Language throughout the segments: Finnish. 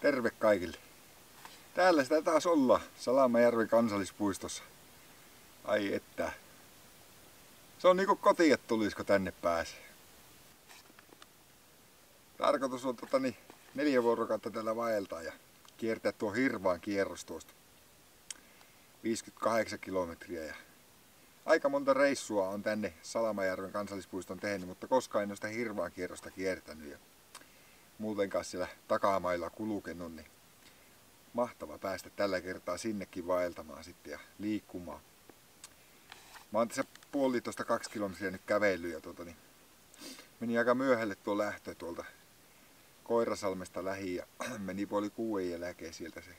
Terve kaikille. Täällä sitä taas olla Salamajärven kansallispuistossa. Ai että. Se on niinku kotiin, että tulisiko tänne pääsee. Tarkoitus on 4 vuorokautta täällä vaeltaa ja kiertää tuo Hirvaan kierros tuosta. 58 kilometriä ja aika monta reissua on tänne Salamajärven kansallispuiston tehnyt, mutta koskaan en ole sitä Hirvaan kierrosta kiertänyt ja muutenkaan siellä takamailla kulkenut, niin mahtava päästä tällä kertaa sinnekin vaeltamaan sitten ja liikkumaan. Mä oon tässä 1,5–2 kilometriä nyt kävellyt ja meni aika myöhälle tuo lähtö tuolta Koirasalmesta lähi ja meni 5:30 jälkeen sieltä se.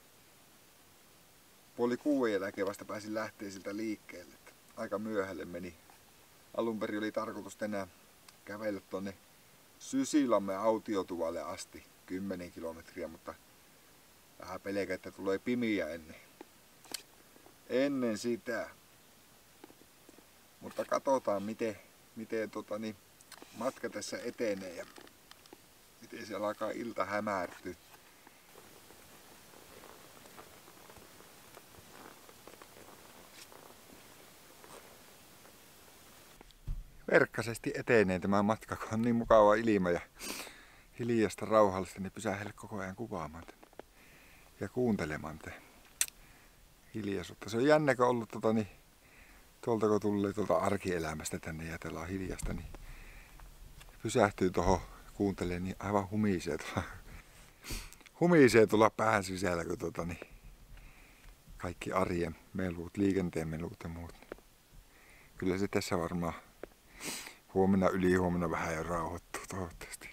5:30 jälkeen vasta pääsin lähteä siltä liikkeelle. Että aika myöhälle meni. Alun perin oli tarkoitus tänään kävellä tonne Sysilammen autiotuvalle asti 10 kilometriä, mutta vähän pelkää, että tulee pimiä ennen sitä. Mutta katsotaan miten matka tässä etenee ja miten siellä alkaa ilta hämärtyä. Verkkaisesti etenee tämä matka, kun on niin mukava ilma ja hiljasta rauhallista, niin pysähdellä koko ajan kuvaamaan ja kuuntelemaan hiljaisuutta. Se on jännä, kun on ollut tuolta kun tulee tuolta arkielämästä tänne ja täällä on hiljasta, niin pysähtyy tuohon kuuntelemaan, niin aivan humisee tuolla pään sisällä, kun kaikki arjen melut, liikenteen melut ja muut. Kyllä se tässä varmaan huomenna ylihuomenna vähän jo rauhoittuu toivottavasti.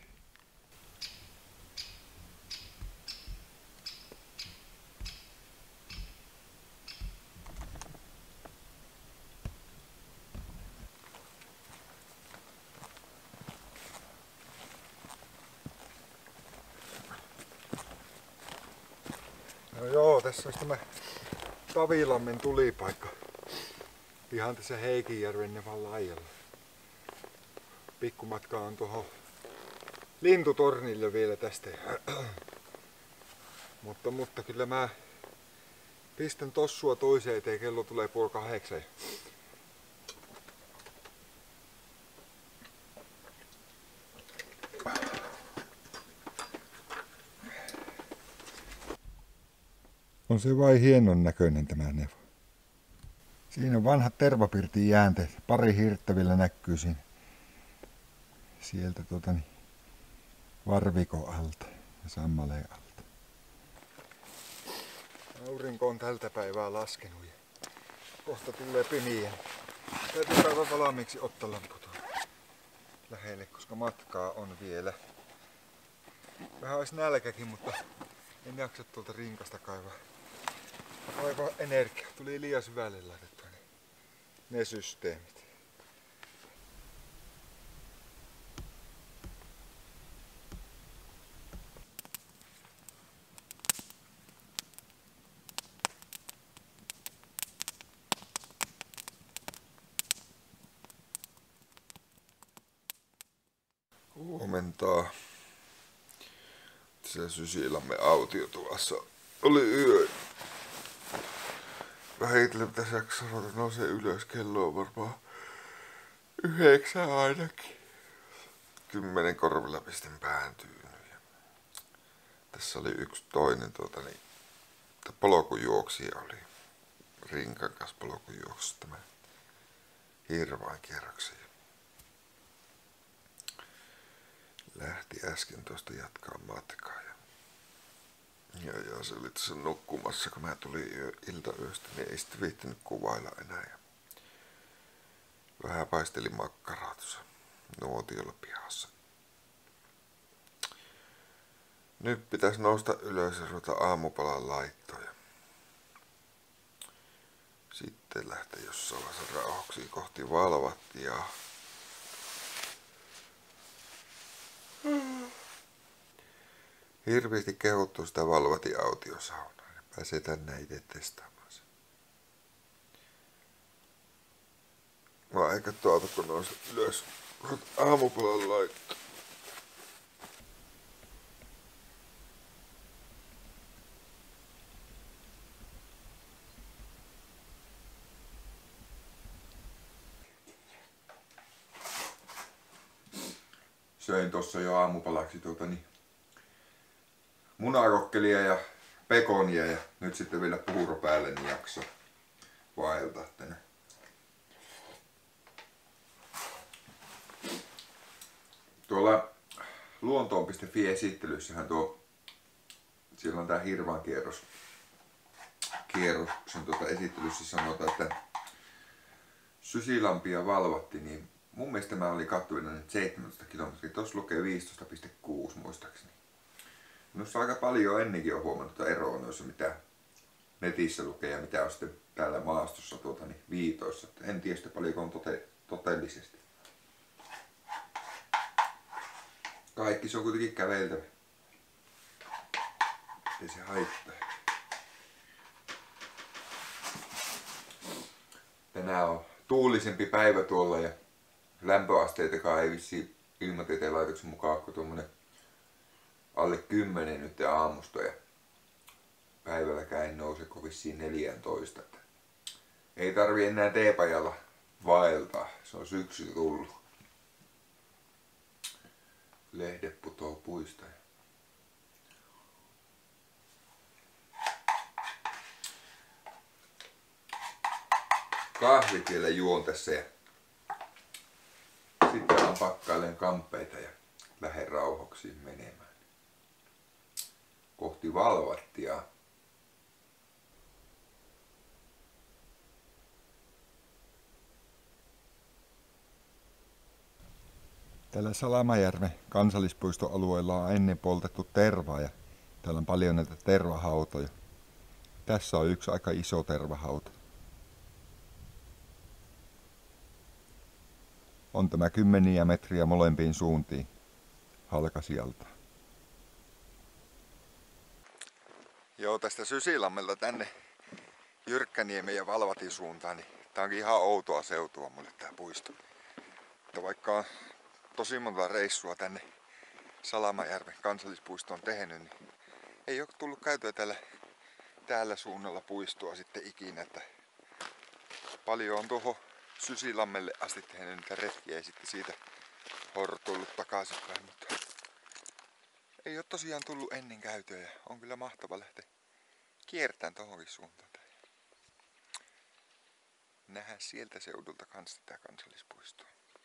No joo, tässä olisi tämä Tavilammen tulipaikka. Ihan tässä Heikinjärven nevan laajalla. Pikkumatka on tuohon lintutornille vielä tästä. mutta kyllä mä pistän tossua toiseen eteen, kello tulee 7:30. On se vai hienon näköinen tämä nevo. Siinä on vanhat tervapirtin jäänteet. Pari hirttä vielä näkyy siinä. Sieltä Varvikon alta ja Sammaleen alta. Aurinko on tältä päivää laskenut ja kohta tulee pimiä. Täytyy päivän valmiiksi ottaa lampu lähelle, koska matkaa on vielä. Vähän olisi nälkäkin, mutta en jaksa tuolta rinkasta kaivaa energiaa. Tuli liian syvälle laitettua ne systeemit. Huomentaa. Tässä Sysilammen autiotuvassa oli yö. Vähitellen pitäisi jaksaa nousee ylös. Kello on varmaan 9 ainakin. 10 korvilla pistin pään tyynyt. Tässä oli yksi toinen polkujuoksija oli. Rinkan kanssa polkujuoksussa tämä Hirvaan kierroksen. Lähti äsken tuosta jatkaa matkaa. Ja se oli tässä nukkumassa, kun mä tulin iltayöstä, niin ei sitten viittinyt kuvailla enää. Ja vähän paistelin makkaraa tuossa nuotiolla pihassa. Nyt pitäisi nousta ylös ja ruveta aamupalan laittoon. Sitten lähtee jossain vaiheessa rauhoksi kohti Valvattiaa. Hirveästi kehuttu sitä Valvatin autiosaunaa. Pääsee tänne itse testaamaan sen. Mä aika kun nousta ylös aamupalan laittoon. söin tuossa jo aamupalaksi munarokkelia ja pekonia ja nyt sitten vielä puuro päälle, niin jakso vaeltaa tänne. Tuolla luontoon.fi-esittelyssähän siellä on tää Hirvan kierroksen esittelyssä sanotaan, että Sysilampia valvatti, niin mun mielestä mä olin kattuvina nyt 17 kilometriä, tossa lukee 15,6 muistaakseni. Noissa aika paljon ennenkin on huomannut eroa noissa mitä netissä lukee ja mitä on sitten täällä maastossa viitoissa. En tiedä sitä paljonko on totellisesti. Kaikki se on kuitenkin käveltävä. Ei se haittaa. Tänään on tuulisempi päivä tuolla ja lämpöasteitakaan ei vissiin ilmatieteen laitoksen mukaan kuin tuommoinen alle 10 nyt aamusta ja päivälläkään ei nouse kuin vissiin 14. Ei tarvi enää teepajalla vaeltaa, se on syksy tullut. Lehdet putoo puista. Kahvit vielä juon tässä ja sitten alan pakkailen kamppeita ja lähden rauhoksiin menemään kohti Valvattia. Tällä Salamajärven kansallispuistoalueella on ennen poltettu tervaa ja täällä on paljon näitä tervahautoja. Tässä on yksi aika iso tervahauta. On tämä 10 metriä molempiin suuntiin halkasijalta. Joo, tästä Sysilammelta tänne Jyrkkäniemen ja Valvatin suuntaan, niin tää onkin ihan outoa seutua mulle tää puisto. Että vaikka on tosi monta reissua tänne Salamajärven kansallispuistoon tehnyt, niin ei ole tullut käytyä täällä suunnalla puistoa sitten ikinä. Että paljon on tuohon Sysilammelle asti tehnyt niitä retkiä ja sitten siitä hortoillut takaisinpäin, mutta ei ole tosiaan tullut ennen käytyä ja on kyllä mahtava lähteä kiertämään tohonkin suuntaan. Nähdään sieltä seudulta kanssa tätä kansallispuistoa.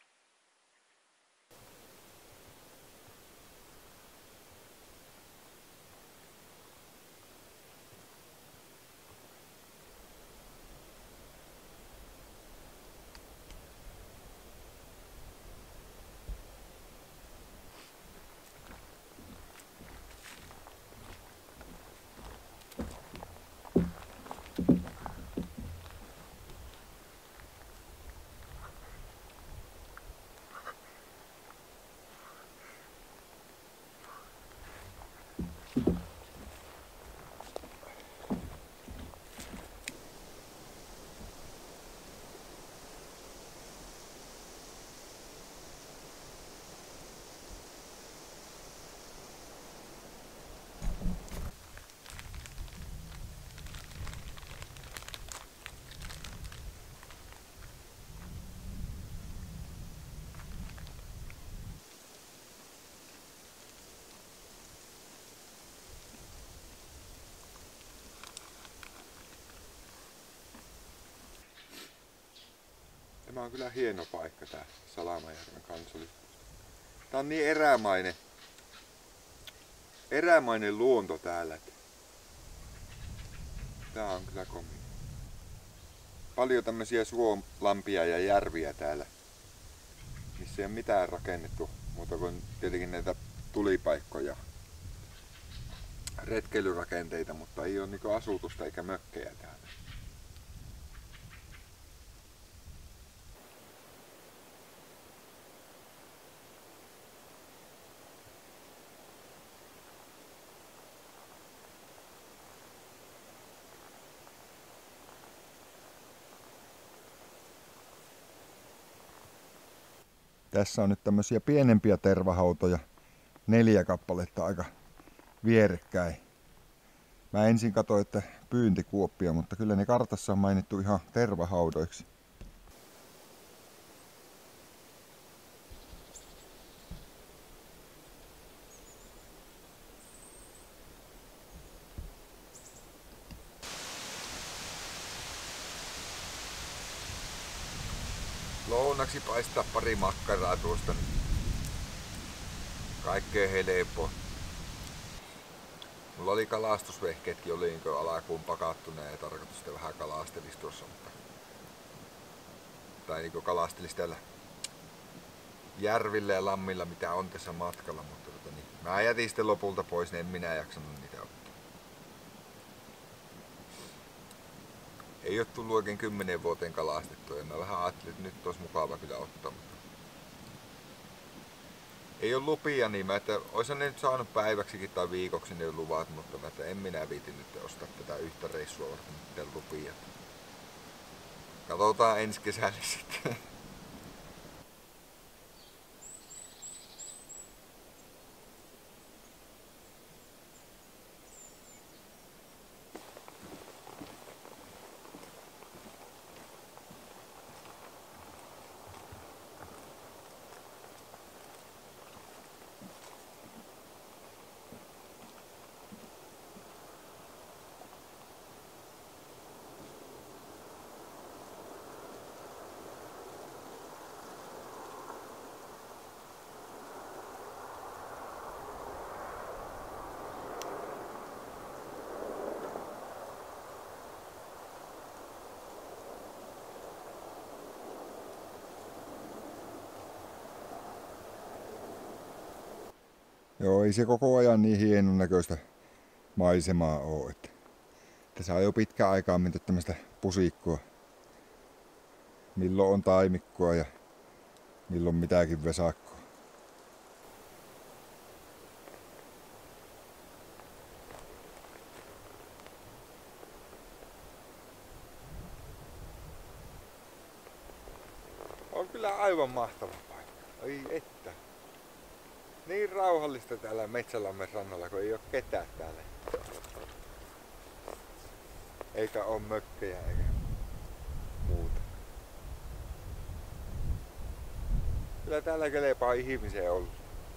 Tämä on kyllä hieno paikka tää Salamajärven kansallispuisto. Tää on niin erämainen luonto täällä. Tää on kyllä komea. Paljon tämmösiä suolampia ja järviä täällä, missä ei ole mitään rakennettu muuta kuin tietenkin näitä tulipaikkoja, retkeilyrakenteita, mutta ei ole niinku asutusta eikä mökkejä täällä. Tässä on nyt tämmöisiä pienempiä tervahautoja, 4 kappaletta aika vierekkäin. Mä ensin katsoin, että pyyntikuoppia, mutta kyllä ne kartassa on mainittu ihan tervahaudoiksi. lounaksi paistaa pari makkaraa tuosta, niin kaikkea helppoa. Mulla oli kalastusvehkeetkin oli niin alakuun pakattuneet ja tarkoitus sitten vähän kalastelis tuossa, mutta tai niin kalastelis täällä järvillä ja lammilla mitä on tässä matkalla, mutta niin, mä jätin sitten lopulta pois, niin en minä jaksanut niitä ottaa. Ei oo tullut oikein 10 vuoteen kalastettua ja mä vähän ajattelin, että nyt olisi mukava kyllä ottaa, mutta ei oo lupia niin mä, että oisin ne nyt saanut päiväksikin tai viikoksi ne luvat, mutta mä, että en minä viiti nyt ostaa tätä yhtä reissua varten mitään lupia. Katsotaan ensi kesällä sitten. Joo, ei se koko ajan niin hienon näköistä maisemaa oo. Että tässä on jo pitkään aikaa menty tämmöistä pusikkoa. Milloin on taimikkoa ja milloin mitäkin vesakkoa. On kyllä aivan mahtava paikka. Ai että. Niin rauhallista täällä Metsälammen rannalla, kun ei oo ketään täällä. Eikä oo mökkejä eikä muuta. Kyllä täällä kelepaa ihmiseen olla.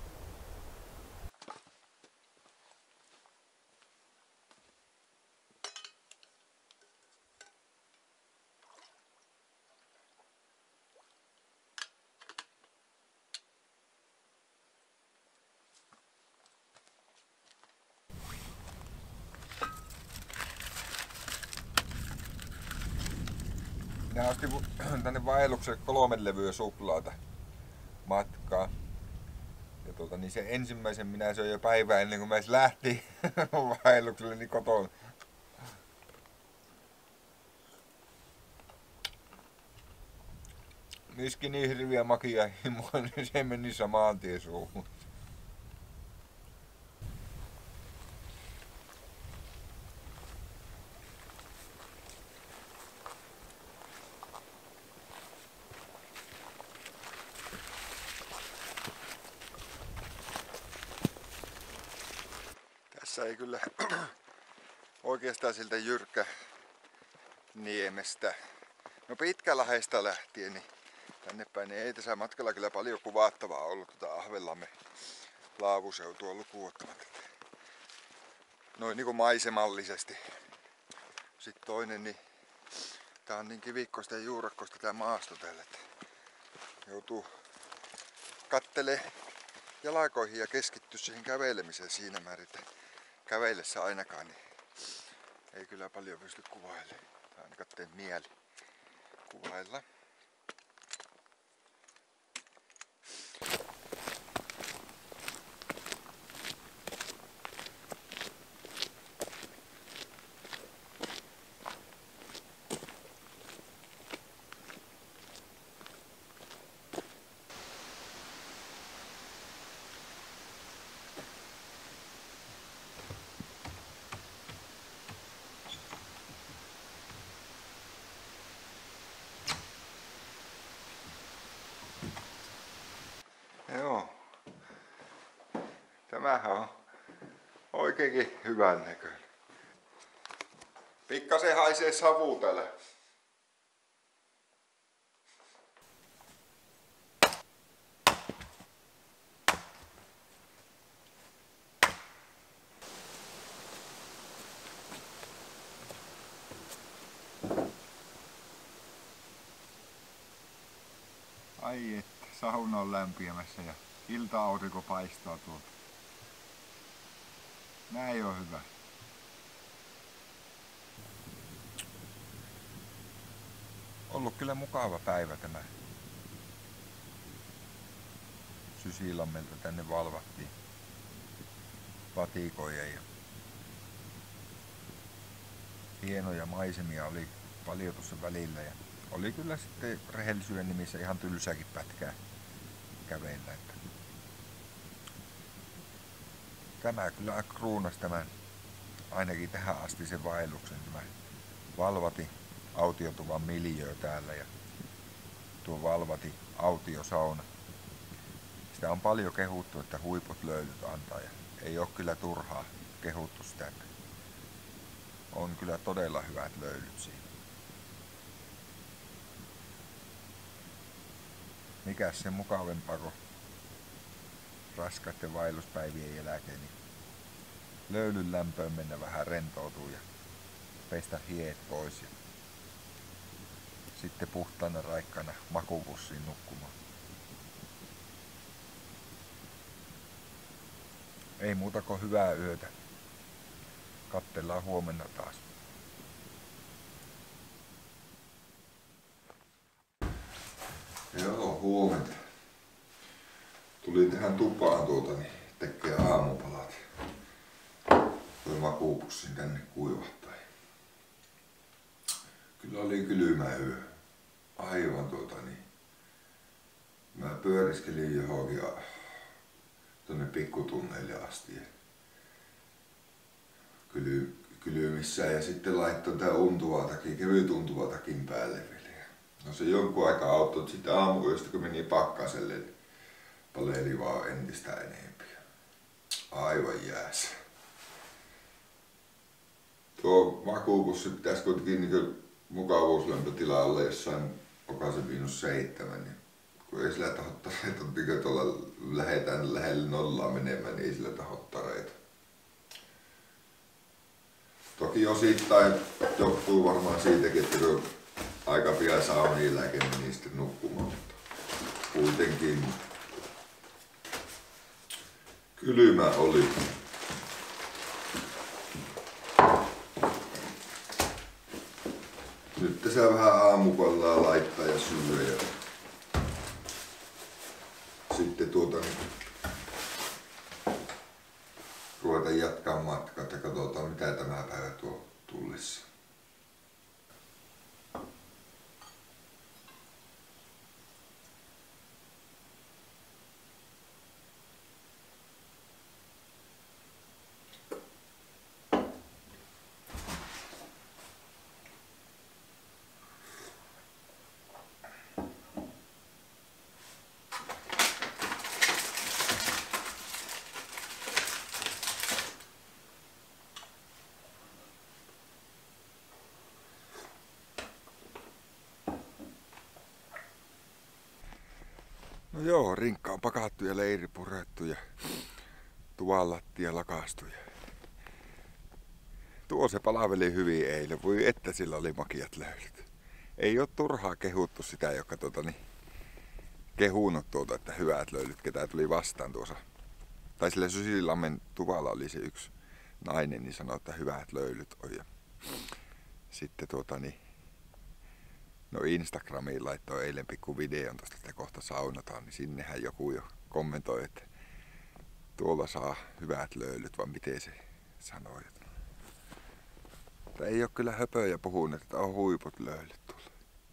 Minä ostin tänne vaellukselle 3 levyä suklaata matkaa. Ja niin se ensimmäisen minä söin jo päivää ennen kuin mä edes lähti vaellukselle niin kotoon. Miski niin hirviä makia himoa, niin se meni samaan tien suuhun. Tässä ei kyllä oikeastaan siltä Jyrkkä Niemestä, no Pitkälahdesta lähtien, niin tänne päin ei tässä matkalla kyllä paljon kuvattavaa ollut Ahvenlammen laavuseutua lukuun ottamatta. Noin niinku maisemallisesti. Sitten toinen, niin tää on niin kivikkoista ja juurakkoista tää maasto täällä, että joutuu kattelee jalkoihin ja keskittyä siihen kävelemiseen siinä määrin, että kävellessä ainakaan niin ei kyllä paljon pysty kuvailemaan. Tai ainakaan tee mieli kuvailla. Joo. Tämähän on oikeinkin hyvän näköinen. Pikkasen haisee savu täällä. Ai että, sauna on lämpimässä ja ilta-aurinko paistaa tuolta. Näin on hyvä. Ollut kyllä mukava päivä tämä. Sysilammelta tänne valvattiin patikoja ja hienoja maisemia oli paljon tuossa välillä ja oli kyllä sitten rehellisyyden nimissä ihan tylsääkin pätkää kävellä. Että tämä kyllä kruunasi tämän ainakin tähän asti sen vaelluksen, tämä Valvati autiotuvan miljöö täällä ja tuo Valvati autiosauna. Sitä on paljon kehuttu, että huiput löylyt antaa ja ei ole kyllä turhaa kehuttu sitä. On kyllä todella hyvät löylyt siinä. Mikäs se mukavempaa kuin raskaiden vaelluspäivien jälkeen, niin löylyn lämpöön mennä vähän rentoutuu ja pestä hieet pois ja sitten puhtaana raikkana makuupussiin nukkumaan. Ei muuta kuin hyvää yötä. Kattellaan huomenna taas. Joo, huomenta. Tulin tähän tupaan niin tekee aamupalat. Toi makuupussin tänne kuivahtaa. Kyllä oli kylmä yö. Aivan mä pyöriskelin johonkin tuonne pikkutunneille asti. Kylmissään ja sitten laittoi tää kevyt untuva takin päälle vielä. No se jonkun aikaa auttoi, sitten aamuyöstä kun meni pakkaselle, niin paleli vaan entistä enemmän. Aivan jäässä. Tuo makuupussi pitäisi kuitenkin niin mukavuuslämpötila olla jossain pokasen -7, niin kun ei sillä tahottareita, niin tuolla lähetään lähelle nollaa menemään, niin ei sillä tahottareita. Toki osittain johtuu varmaan siitäkin, että kun aika pian sauniin lääke meni sitten nukkumaan, mutta kuitenkin kylmä oli. Nyt tässä vähän aamupallaa laittaa ja syödä ja sitten ruveta jatkaa matkaa, että katsotaan mitä tämä päivä tuo tullessa. No joo, rinkka on pakattu ja leiri purettu ja tuvan lattia lakastu. Tuo se palaveli hyvin eilen, voi että sillä oli makiat löylyt. Ei ole turhaa kehuttu sitä, joka kehunut että hyvät löylyt, ketä tuli vastaan tuossa. Tai sillä Sysilammen tuvalla oli se yksi nainen, niin sanoi, että hyvät löylyt on. Ja sitten no Instagramiin laittoi eilen pikku videon tosta, että kohta saunataan, niin sinnehän joku jo kommentoi, että tuolla saa hyvät löylyt, vaan miten se sanoi. Mutta ei ole kyllä höpöjä puhunut, että on huiput löylyt tuolla.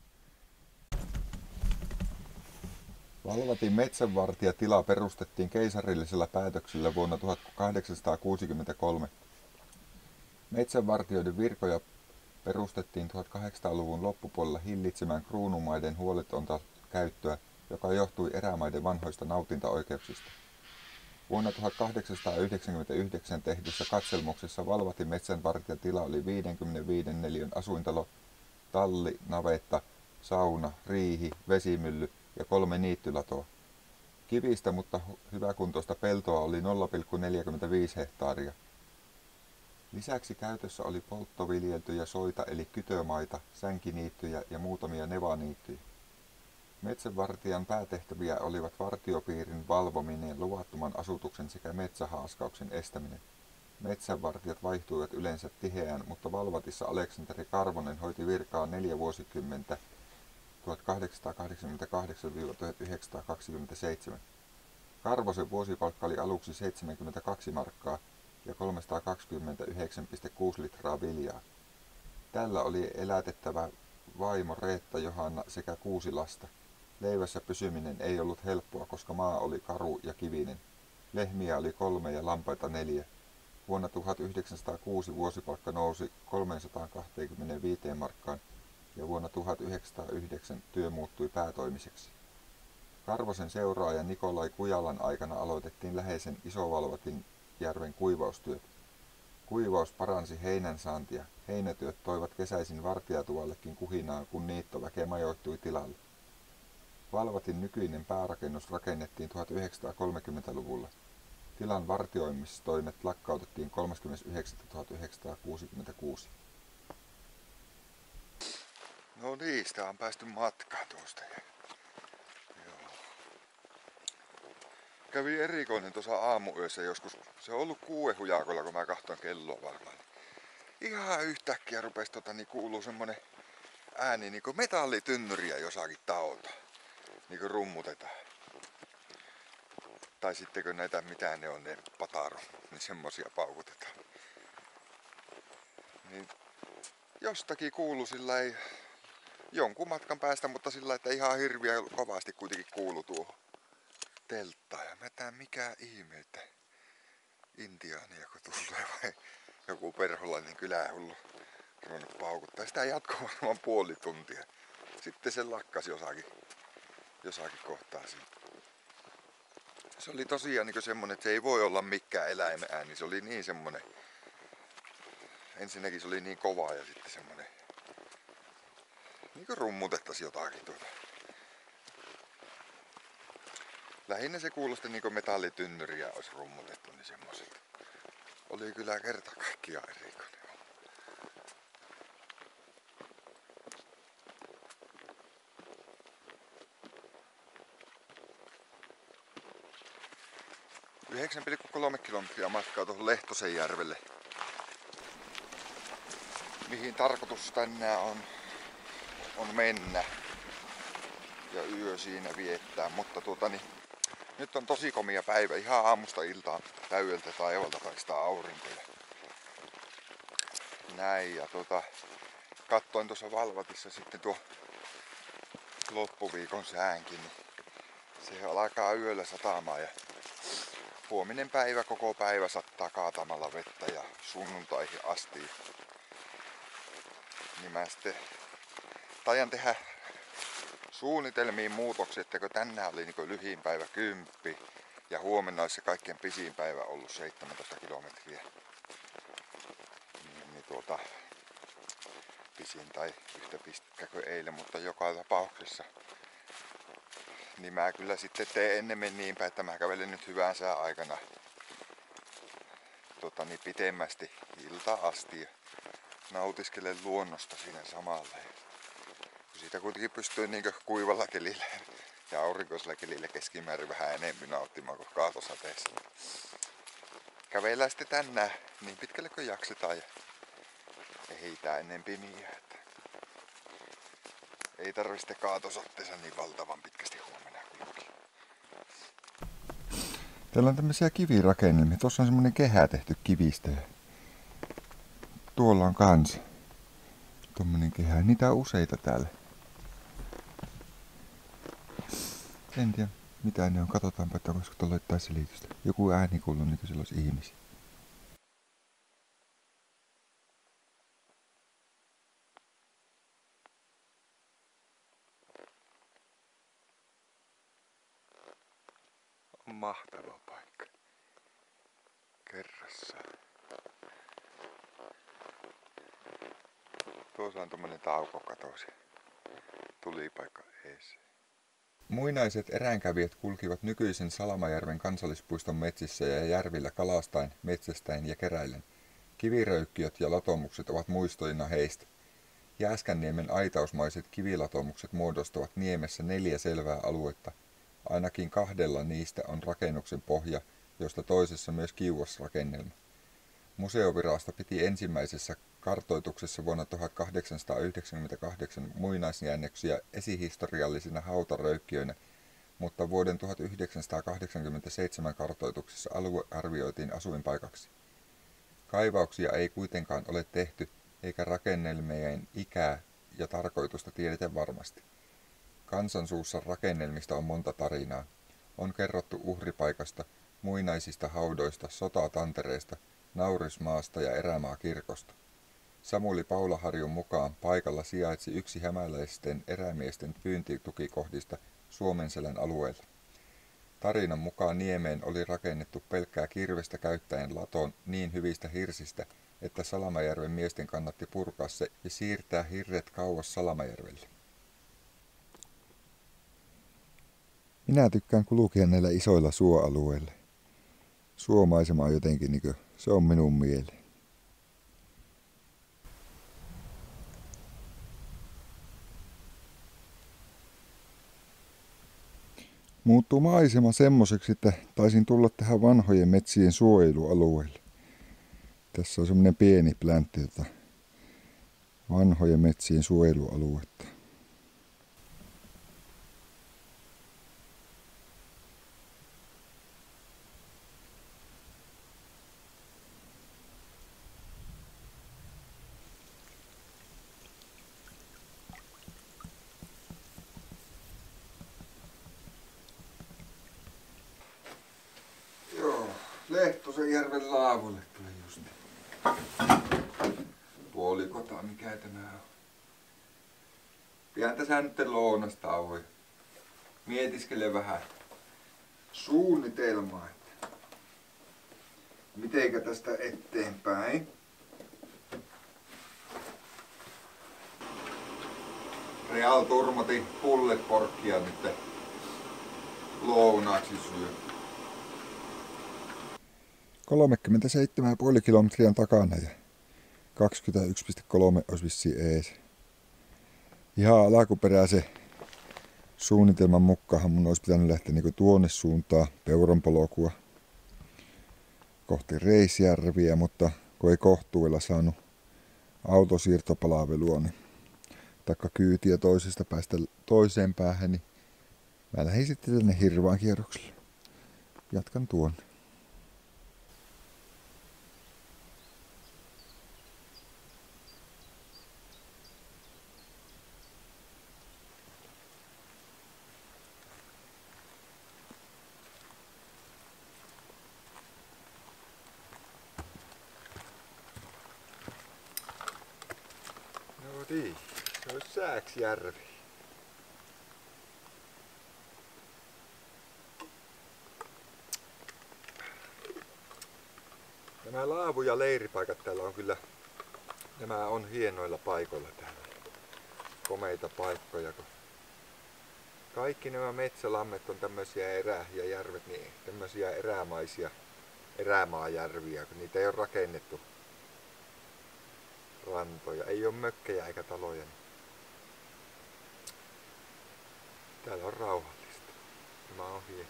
Valvatin metsänvartijatila perustettiin keisarillisella päätöksellä vuonna 1863. Metsänvartijoiden virkoja perustettiin 1800-luvun loppupuolella hillitsemään kruunumaiden huoletonta käyttöä, joka johtui erämaiden vanhoista nautintaoikeuksista. Vuonna 1899 tehdyssä katselmuksessa Valvatin metsänvartijatila oli 55 neliön asuintalo, talli, navetta, sauna, riihi, vesimylly ja 3 niittylatoa. Kivistä, mutta hyväkuntoista peltoa oli 0,45 hehtaaria. Lisäksi käytössä oli polttoviljeltyjä soita eli kytömaita, sänkiniittyjä ja muutamia nevaniittyjä. Metsävartijan päätehtäviä olivat vartiopiirin valvominen, luvattoman asutuksen sekä metsähaaskauksen estäminen. Metsänvartijat vaihtuivat yleensä tiheään, mutta Valvatissa Aleksanteri Karvonen hoiti virkaa 4 vuosikymmentä 1888–1927. Karvosen vuosipalkka oli aluksi 72 markkaa ja 329,6 litraa viljaa. Tällä oli elätettävä vaimo Reetta Johanna sekä 6 lasta. Leivässä pysyminen ei ollut helppoa, koska maa oli karu ja kivinen. Lehmiä oli 3 ja lampaita 4. Vuonna 1906 vuosipalkka nousi 325 markkaan ja vuonna 1909 työ muuttui päätoimiseksi. Karvosen seuraaja Nikolai Kujalan aikana aloitettiin läheisen Isovalvatin järven kuivaustyöt. Kuivaus paransi heinän saantia. Heinätyöt toivat kesäisin vartijatuvallekin kuhinaa, kun niittoväke majoittui tilalle. Valvatin nykyinen päärakennus rakennettiin 1930-luvulla. Tilan vartioimistoimet lakkautettiin 30.9.1966. No niin, sitä on päästy matkaan tuosta. Joo. Kävi erikoinen tuossa aamuyössä joskus. Se on ollut 6 hujakolla, kun mä katson kelloa varmaan. Ihan yhtäkkiä rupesi kuuluu semmonen ääni niinku metallitynnyriä jossakin taolta. Niinku rummutetaan. Tai sittenkö näitä, mitä ne on, ne pataro, niin semmosia paukutetaan. Niin jostakin kuului sillai jonkun matkan päästä, mutta sillä että ihan hirviä kovasti kuitenkin kuulu tuohon telttaan. Ja mä tän mikä ihme, että intiaania kun tulee vai joku perholainen kylähullu ruvennut paukuttaa. Sitä jatkoi varmaan puoli tuntia. Sitten se lakkasi jossakin kohtaa siinä. Se oli tosiaan niin semmonen, että se ei voi olla mikään eläimen ääni. Se oli niin semmonen. Ensinnäkin se oli niin kova ja sitten semmonen. Niinku rummutettaisi jotakin tuota. Lähinnä se kuulosti niinku metallitynnyriä olisi rummutettu, niin semmoiselta. Oli kyllä kerta kaikkiaan erikoinen. ,3 kilometriä matkaa tuohon Lehtosenjärvelle, mihin tarkoitus tänään on mennä ja yö siinä viettää, mutta nyt on tosi komia päivä, ihan aamusta iltaan täydeltä taivalta paistaa aurinko ja näin, ja katsoin tuossa Valvatissa sitten tuo loppuviikon säänkin, niin se alkaa yöllä satamaan ja huominen päivä koko päivä sattaa kaatamalla vettä ja sunnuntaihin asti. Niin mä sitten taian tehdä suunnitelmiin muutoksia, että kun tänään oli niin lyhin päivä 10 ja huomenna olisi se kaikkein pisin päivä ollut 17 kilometriä. Niin pisin tai yhtä pitkä kuin eilen, mutta joka tapauksessa. Niin mä kyllä sitten teen ennemmin niin päin, että mä kävelen nyt hyvän sään aikana pitemmästi iltaan asti ja nautiskelen luonnosta siinä samalla. Ja siitä kuitenkin pystyy niin kuivalla kelillä ja aurinkoisella kelillä keskimäärin vähän enemmän nauttimaan kuin kaatosateessa. Kävellään sitten tänään niin pitkälle kuin jaksetaan ja ei tää enempi miä. Ei tarvi sitten kaatosatteessa niin valtavan pitkästi huomenna kulkea. Täällä on tämmöisiä kivirakennelmia. Tuossa on semmonen kehä tehty kivistä. Tuolla on kans tommonen kehä. Niitä on useita täällä. En tiedä mitä ne on. Katsotaanpa, että voisiko tuolla jotain selitystä. Joku ääni kuuluu niin kuin siellä olisi ihmisiä. Mahtava paikka. Kerrassaan. Tuossa on tommonen tauko katosi. Tulipaikka ees. Muinaiset eräänkävijät kulkivat nykyisen Salamajärven kansallispuiston metsissä ja järvillä kalastain, metsästäen ja keräillen. Kiviröykkiöt ja latomukset ovat muistoina heistä. Jääskänniemen aitausmaiset kivilatomukset muodostavat niemessä 4 selvää aluetta. Ainakin 2 niistä on rakennuksen pohja, josta toisessa myös kiuasrakennelma. Museovirasto piti ensimmäisessä kartoituksessa vuonna 1898 muinaisjäännöksiä esihistoriallisina hautaröykkiöinä, mutta vuoden 1987 kartoituksessa alue arvioitiin asuinpaikaksi. Kaivauksia ei kuitenkaan ole tehty, eikä rakennelmien ikää ja tarkoitusta tiedetä varmasti. Kansansuussa rakennelmista on monta tarinaa. On kerrottu uhripaikasta, muinaisista haudoista, sotatantereesta, naurismaasta ja erämaakirkosta. Samuli Paulaharjun mukaan paikalla sijaitsi yksi hämäläisten erämiesten pyyntitukikohdista Suomenselän alueella. Tarinan mukaan niemeen oli rakennettu pelkkää kirvestä käyttäen laton niin hyvistä hirsistä, että Salamajärven miesten kannatti purkaa se ja siirtää hirret kauas Salamajärvelle. Minä tykkään kulkea näillä isoilla suoalueilla. Suomaisema on jotenkin se on minun mieleen. Muuttuu maisema semmoiseksi, että taisin tulla tähän vanhojen metsien suojelualueelle. Tässä on semmoinen pieni pläntti vanhojen metsien suojelualuetta. Lehtosenjärven laavulle tuli just. Puolikota, mikä tämä on. Pian tässä nyt lounastauoi. Mietiskele vähän suunnitelmaa, että mitenkä tästä eteenpäin. Real Turmati pulleporkkia nyt lounaaksi syö. 37,5 kilometriä takana ja 21,3 olisi vissiin ees. Ihan alkuperäisen suunnitelman mukaan mun olisi pitänyt lähteä tuonne suuntaan Peuranpolkua kohti Reisjärviä, mutta kun ei kohtuudella saanut autosiirtopalvelua, niin taikka kyytiä toisesta päästä toiseen päähän, niin mä lähdin sitten tänne Hirvaan kierrokselle. Jatkan tuonne. Niin, se olisi Sääksjärvi. Nämä laavu- ja leiripaikat täällä on kyllä, nämä on hienoilla paikoilla täällä. Komeita paikkoja. Kaikki nämä metsälammet on tämmöisiä ja järvet, niin tämmöisiä erämaisia erämaajärviä, kun niitä ei ole rakennettu. Rantoja. Ei ole mökkejä eikä taloja. Täällä on rauhallista. Tämä on hieno.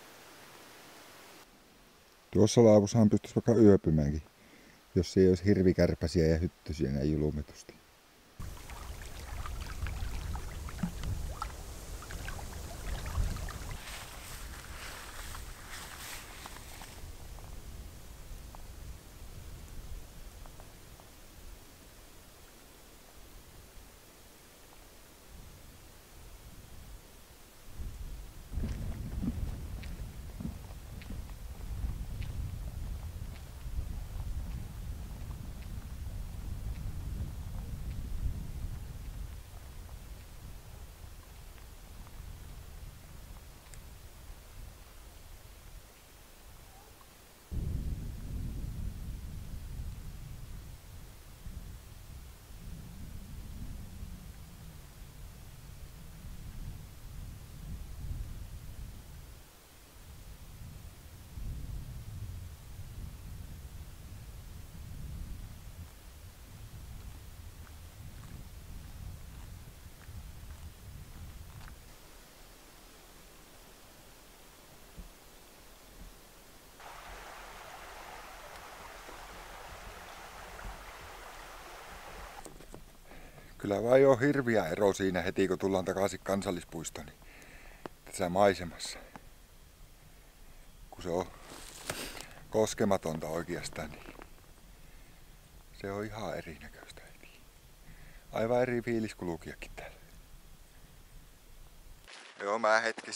Tuossa laavussahan pystyisi vaikka yöpymäänkin, jos ei olisi hirvikärpäsiä ja hyttysiä näin julmetusti. Kyllä vaan jo hirviä ero siinä heti kun tullaan takaisin kansallispuistoon, niin tässä maisemassa. Kun se on koskematonta oikeastaan, niin se on ihan erinäköistä heti. Aivan eri fiilis kulkiakin täällä. Joo, mä hetki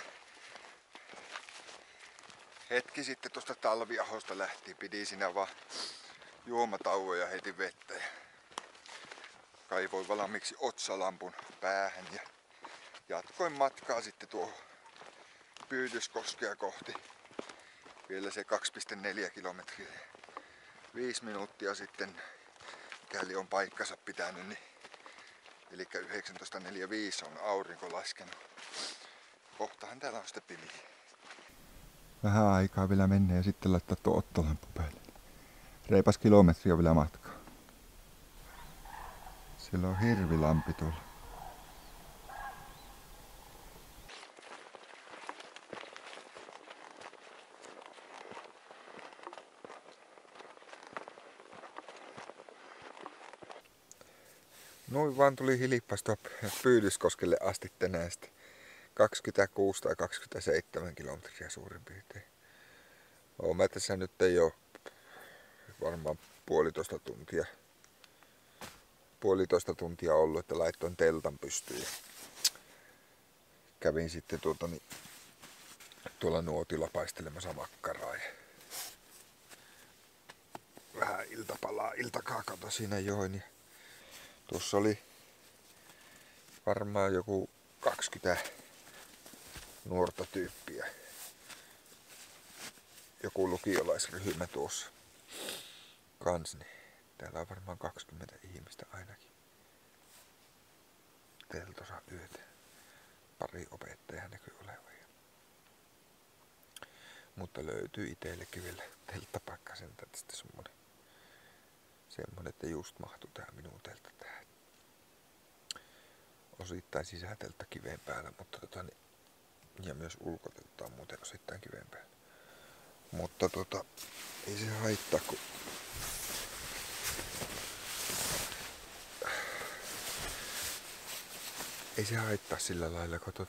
sitten tuosta Talviahosta lähtien. Pidi siinä vaan juomatauoja heti vettä. Ja kaivoin valmiiksi otsalampun päähän ja jatkoin matkaa sitten tuohon Pyydyskoskea kohti. Vielä se 2,4 kilometriä. 5 minuuttia sitten, mikäli on paikkansa pitänyt, niin eli 19.45 on aurinko laskenut. Kohtahan täällä on sitten pimeä. Vähän aikaa vielä mennä ja sitten laittaa tuo ottolampu päälle. Reipas kilometri on vielä matkaa. Siellä on hirvilampi tuolla. Noin vaan tuli hilippaistua Pyydyskoskelle asti tänään sitten 26 tai 27 kilometriä suurin piirtein. Oon mä tässä nyt ei oo varmaan puolitoista tuntia ollut, että laittoin teltan pystyyn. Kävin sitten tuolla nuotilla paistelemassa makkaraa ja vähän iltakaakata siinä join. Ja tuossa oli varmaan joku 20 nuorta tyyppiä. Joku lukiolaisryhmä tuossa kans, niin täällä on varmaan 20 ihmistä ainakin. Teltossa yötä. Pari opettajaa näkyy olevan. Mutta löytyy itsellekin vielä telttapaikka sen tästä semmonen, että just mahtuu tähän minun teltta tähän. Osittain sisäteltta kiven päällä, mutta ja myös ulkoteltta on muuten osittain kiven päällä. Mutta ei se haittaa, kun ei se haittaa sillä lailla, kun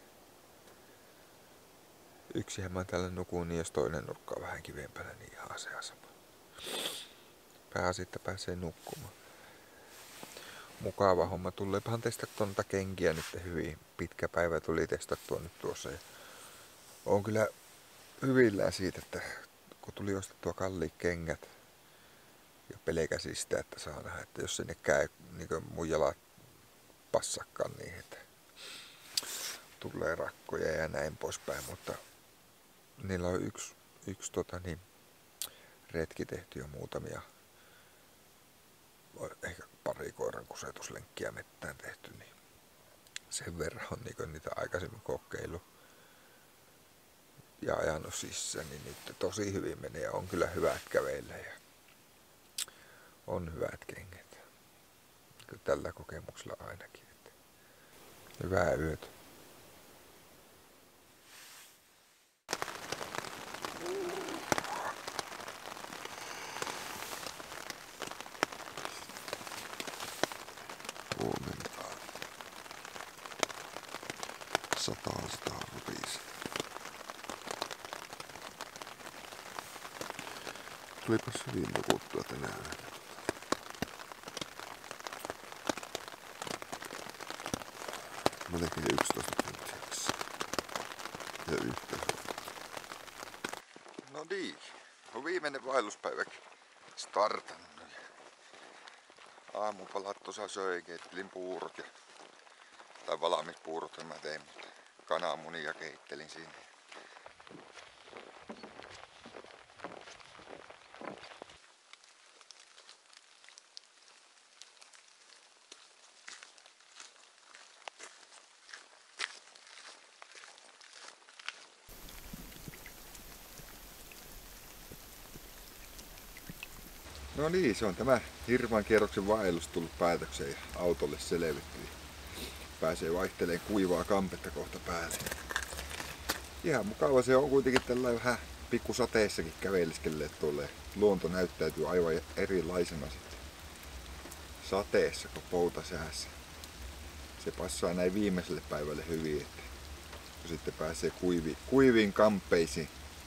yksihän mä täällä nukun, niin jos toinen nurkkaa vähän kiven päällä, niin ihan se sama. Pääasia, että pääsee nukkumaan. Mukava homma. Tuleepahan testattua noita kenkiä nyt hyvin. Pitkä päivä tuli testattua nyt tuossa. Ja on kyllä hyvillään siitä, että kun tuli ostettua kalliit kengät ja pelkäsin sitä, että saa nähdä, että jos sinne käy niin mun jalat passakkaan niin, että tulee rakkoja ja näin poispäin, mutta niillä on yksi retki tehty jo muutamia, ehkä pari koiran kusetuslenkkiä mettään tehty, niin sen verran on niin niitä aikaisemmin kokeillut ja ajanut sisään, niin nyt tosi hyvin menee ja on kyllä hyvät käveillä ja on hyvät kengät. Tällä kokemuksella ainakin. Että hyvää yötä. Huomenna sataa rupiista. Tulipas hyvin nukuttua tänään. Melkein 11 tuntia tässä. Ja yhteensä. No niin, on viimeinen vaelluspäiväkin startannut. Aamupalat tuossa söin, keittelin puurot tai valmiit puurot mä tein, mutta kananmunia keittelin siinä. No niin, se on tämä Hirvan kierroksen vaellus tullut päätökseen ja autolle selvitty. Pääsee vaihtelemaan kuivaa kampetta kohta päälle. Ihan mukava se on kuitenkin tällä vähän pikkusateessakin käveliskelleet tuolle. Luonto näyttäytyy aivan erilaisena sitten sateessa kuin poutasäässä. Se passaa näin viimeiselle päivälle hyvin, että kun sitten pääsee kuiviin kamppeisiin.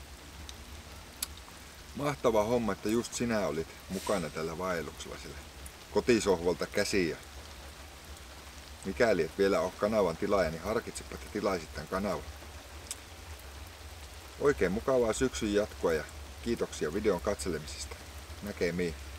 Mahtava homma, että just sinä olit mukana tällä vaelluksella sillä kotisohvalta käsiin. Ja mikäli et vielä ole kanavan tilaaja, niin harkitsepa, että tilaisit tämän kanavan. Oikein mukavaa syksyn jatkoa ja kiitoksia videon katselemisesta. Näkemiin.